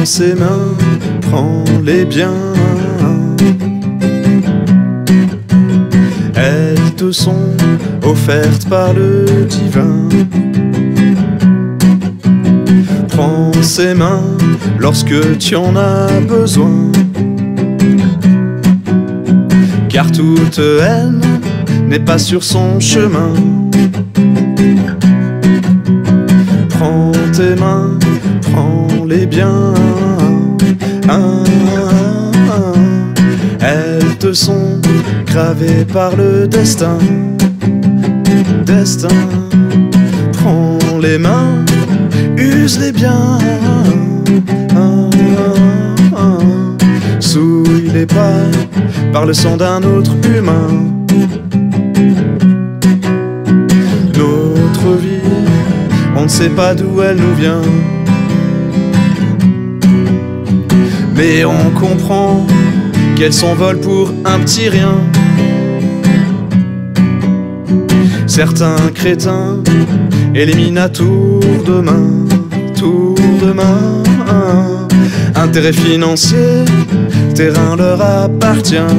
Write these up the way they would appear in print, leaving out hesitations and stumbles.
ses mains, prends-les bien. Elles te sont offertes par le divin. Prends ses mains lorsque tu en as besoin, car toute haine n'est pas sur son chemin. Prends tes mains, prends-les bien. Elles te sont gravées par le destin. Destin. Prends les mains, use-les bien. Souille-les pas par le sang d'un autre humain. Notre vie, on ne sait pas d'où elle nous vient, mais on comprend qu'elle s'envole pour un petit rien. Certains crétins éliminent à tour de main, tour de main. Intérêt financier, terrain leur appartient.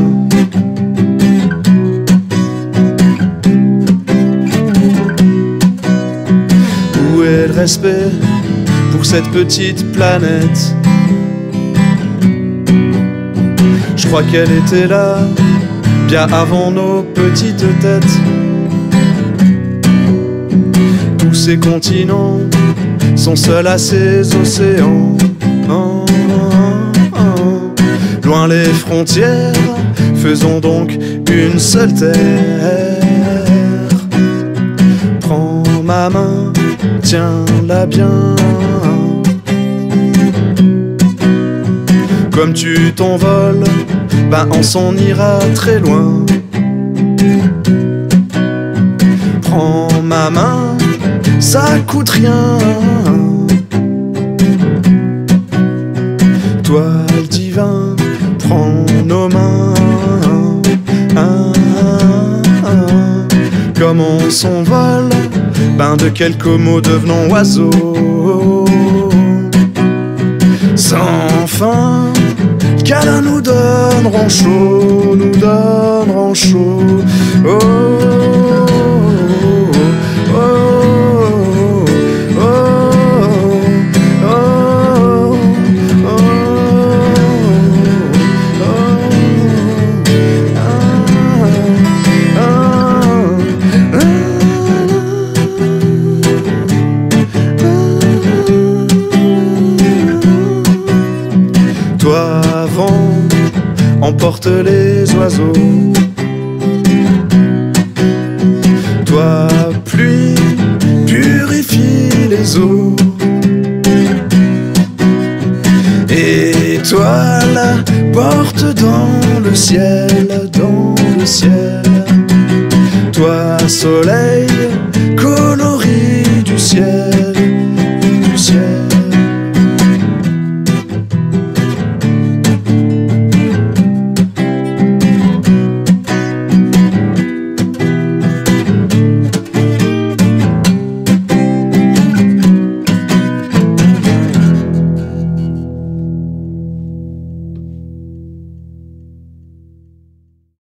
Où est le respect pour cette petite planète? Je crois qu'elle était là, bien avant nos petites têtes. Tous ces continents sont seuls à ces océans. Loin les frontières, faisons donc une seule terre. Prends ma main, tiens-la bien. Comme tu t'envoles, ben on s'en ira très loin. Prends ma main, ça coûte rien. Toi le divin, prends nos mains. Comme on s'envole, ben de quelques mots devenons oiseaux. Sans fin, câlins nous donneront chaud, nous donneront chaud. Oh, oh, oh, oh, oh, oh, Toi vent, emporte les oiseaux. Toi pluie, purifie les eaux. Étoile, porte dans le ciel, dans le ciel. Toi soleil,